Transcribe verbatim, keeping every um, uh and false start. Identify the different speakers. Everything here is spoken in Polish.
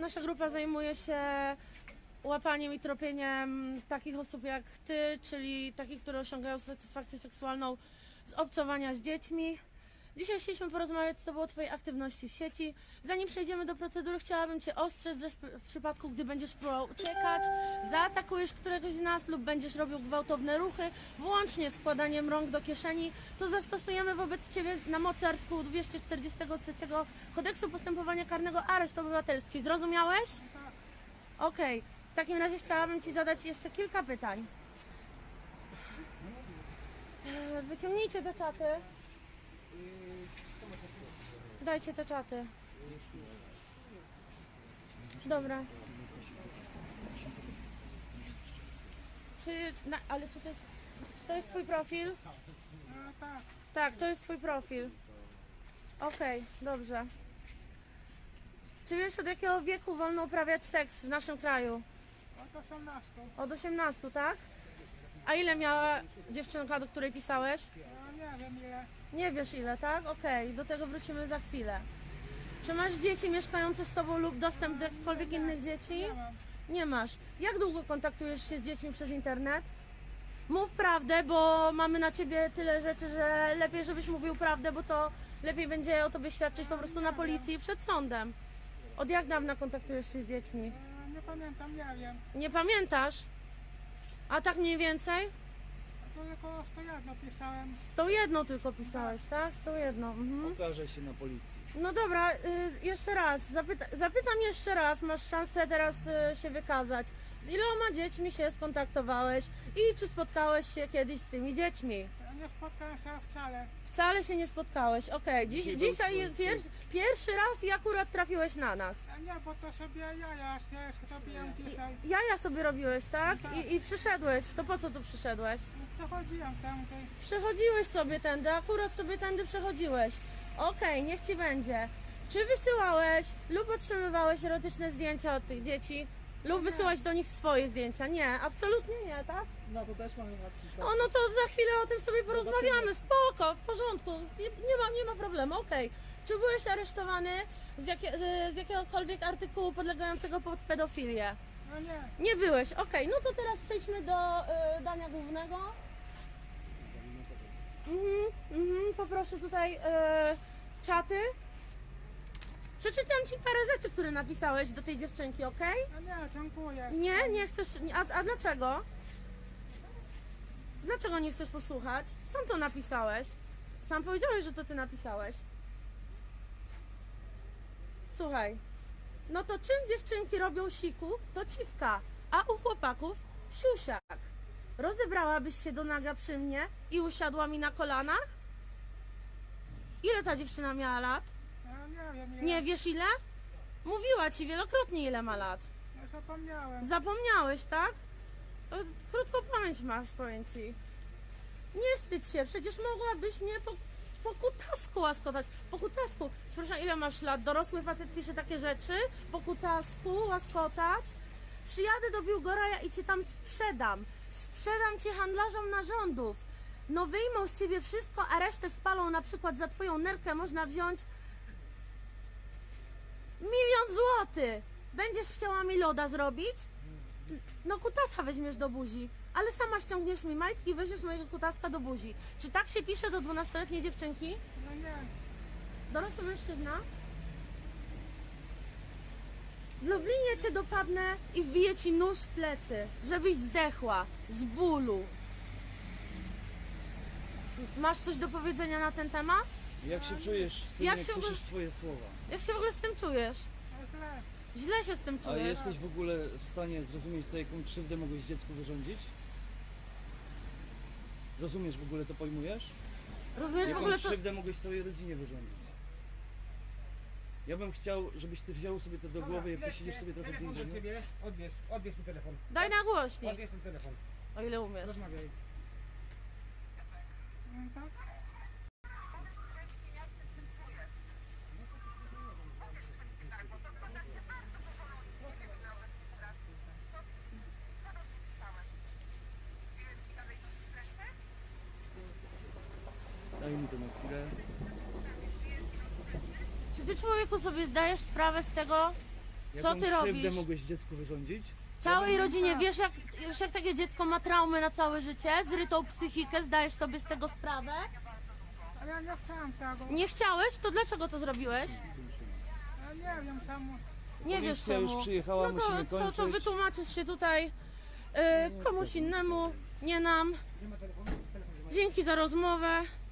Speaker 1: Nasza grupa zajmuje się łapaniem i tropieniem takich osób jak ty, czyli takich, które osiągają satysfakcję seksualną z obcowania z dziećmi. Dzisiaj chcieliśmy porozmawiać z tobą o twojej aktywności w sieci. Zanim przejdziemy do procedury, chciałabym cię ostrzec, że w przypadku, gdy będziesz próbował uciekać, zaatakujesz któregoś z nas lub będziesz robił gwałtowne ruchy, włącznie z wkładaniem rąk do kieszeni, to zastosujemy wobec ciebie na mocy artykułu dwieście czterdziestego trzeciego Kodeksu Postępowania Karnego areszt obywatelski. Zrozumiałeś? Okej. Okay. W takim razie chciałabym ci zadać jeszcze kilka pytań. Wyciągnijcie te czaty. Dajcie te czaty. Dobra. Czy, na, ale czy to jest, czy to jest twój profil? Tak, to jest twój profil. Okej, okay, dobrze. Czy wiesz, od jakiego wieku wolno uprawiać seks w naszym kraju?
Speaker 2: Od osiemnastu.
Speaker 1: Od osiemnastu, tak? A ile miała dziewczynka, do której pisałeś?
Speaker 2: Ja nie wiem ile.
Speaker 1: Nie wiesz ile, tak? Okej, okay, do tego wrócimy za chwilę. Czy masz dzieci mieszkające z tobą lub dostęp do jakichkolwiek innych dzieci?
Speaker 2: Nie mam.
Speaker 1: Nie masz. Jak długo kontaktujesz się z dziećmi przez internet? Mów prawdę, bo mamy na ciebie tyle rzeczy, że lepiej, żebyś mówił prawdę, bo to lepiej będzie o tobie świadczyć po prostu na policji przed sądem. Od jak dawna kontaktujesz się z dziećmi?
Speaker 2: Nie pamiętam, nie wiem.
Speaker 1: Nie pamiętasz? A tak mniej więcej?
Speaker 2: To tylko sto jedno pisałem.
Speaker 1: Z tą jedną tylko pisałeś, tak? Z tą jedną. Mhm.
Speaker 3: Okaże się na policji.
Speaker 1: No dobra, y, jeszcze raz, zapyta zapytam jeszcze raz, masz szansę teraz y, się wykazać. Z iloma dziećmi się skontaktowałeś i czy spotkałeś się kiedyś z tymi dziećmi?
Speaker 2: Ja nie spotkałem się wcale.
Speaker 1: Wcale się nie spotkałeś, okej. Okay. Dziś, dzisiaj pier pierwszy raz i akurat trafiłeś na nas.
Speaker 2: A nie, bo to sobie jaja się robiłem dzisiaj.
Speaker 1: I, jaja sobie robiłeś, tak?
Speaker 2: tak.
Speaker 1: I, I przyszedłeś, to po co tu przyszedłeś?
Speaker 2: Przechodziłem tędy.
Speaker 1: Przechodziłeś sobie tędy, akurat sobie tędy przechodziłeś. Okej, okay, niech ci będzie. Czy wysyłałeś lub otrzymywałeś erotyczne zdjęcia od tych dzieci? Lub
Speaker 2: nie.
Speaker 1: wysyłać do nich swoje zdjęcia? Nie, absolutnie nie, tak?
Speaker 3: No to też mamy
Speaker 1: O, no to za chwilę o tym sobie porozmawiamy. Spoko, w porządku. Nie, nie, ma, nie ma problemu, okej. Okay. Czy byłeś aresztowany z, jakie, z jakiegokolwiek artykułu podlegającego pod pedofilię?
Speaker 2: No nie.
Speaker 1: Nie byłeś, okej. Okay. No to teraz przejdźmy do y, dania głównego. Mhm, mhm, poproszę tutaj y, czaty. Przeczytam ci parę rzeczy, które napisałeś do tej dziewczynki, ok?
Speaker 2: No nie, dziękuję.
Speaker 1: Nie, nie chcesz. A, a dlaczego? Dlaczego nie chcesz posłuchać? Sam to napisałeś. Sam powiedziałeś, że to ty napisałeś. Słuchaj. No to czym dziewczynki robią siku, to cipka, a u chłopaków siusiak. Rozebrałabyś się do naga przy mnie i usiadła mi na kolanach? Ile ta dziewczyna miała lat?
Speaker 2: Ja nie wiem ile.
Speaker 1: Nie wiesz ile? Mówiła ci wielokrotnie ile ma lat.
Speaker 2: Ja zapomniałem.
Speaker 1: Zapomniałeś, tak? To krótką pamięć masz, powiem ci. Nie wstydź się, przecież mogłabyś mnie po, po kutasku łaskotać. Po kutasku. Przepraszam, ile masz lat? Dorosły facet pisze takie rzeczy? Po kutasku łaskotać? Przyjadę do Biłgoraja i cię tam sprzedam. Sprzedam cię handlarzom narządów. No wyjmą z ciebie wszystko, a resztę spalą. Na przykład za twoją nerkę można wziąć milion złotych. Będziesz chciała mi loda zrobić? No kutasa weźmiesz do buzi, ale sama ściągniesz mi majtki i weźmiesz mojego kutaska do buzi. Czy tak się pisze do dwunastoletniej dziewczynki?
Speaker 2: No nie.
Speaker 1: Dorosły mężczyzna? W Lublinie cię dopadnę i wbiję ci nóż w plecy, żebyś zdechła z bólu. Masz coś do powiedzenia na ten temat?
Speaker 3: Jak się czujesz z tym,
Speaker 1: Jak
Speaker 3: jak,
Speaker 1: się
Speaker 3: słyszysz
Speaker 1: w-
Speaker 3: twoje słowa?
Speaker 1: Jak się w ogóle z tym czujesz?
Speaker 2: To źle.
Speaker 1: Źle się z tym
Speaker 3: A
Speaker 1: czujesz.
Speaker 3: jesteś w ogóle w stanie zrozumieć to, jaką krzywdę mogłeś dziecku wyrządzić? Rozumiesz w ogóle, to pojmujesz?
Speaker 1: Rozumiesz w
Speaker 3: Jaką
Speaker 1: ogóle co...
Speaker 3: krzywdę mogłeś swojej rodzinie wyrządzić? Ja bym chciał, żebyś ty wziął sobie to do głowy, jak posiedzisz sobie trochę w
Speaker 2: Telefon do
Speaker 3: więzieniu.
Speaker 2: ciebie. Odbierz, odbierz mi telefon.
Speaker 1: Daj na głośnik,
Speaker 2: Odbierz ten telefon.
Speaker 1: o ile umiesz.
Speaker 2: Rozmawiaj. No tak?
Speaker 3: Daj mi to na chwilę.
Speaker 1: Czy ty, człowieku, sobie zdajesz sprawę z tego, Co
Speaker 3: Jaką
Speaker 1: ty
Speaker 3: krzywdę
Speaker 1: robisz?
Speaker 3: mogłeś dziecku wyrządzić?
Speaker 1: Całej
Speaker 2: Ja bym
Speaker 1: rodzinie,
Speaker 2: tak.
Speaker 1: wiesz jak, wiesz jak takie dziecko ma traumy na całe życie, zrytą psychikę, zdajesz sobie z tego sprawę?
Speaker 2: Ale ja nie chciałem tego.
Speaker 1: Nie chciałeś? To dlaczego to zrobiłeś?
Speaker 2: Ja nie wiem, samo.
Speaker 1: Nie wiesz
Speaker 3: Policja już
Speaker 1: czemu.
Speaker 3: przyjechała,
Speaker 1: No to,
Speaker 3: musimy
Speaker 1: to, to
Speaker 3: kończyć.
Speaker 1: wytłumaczysz się tutaj y, komuś innemu, nie nam. Dzięki za rozmowę.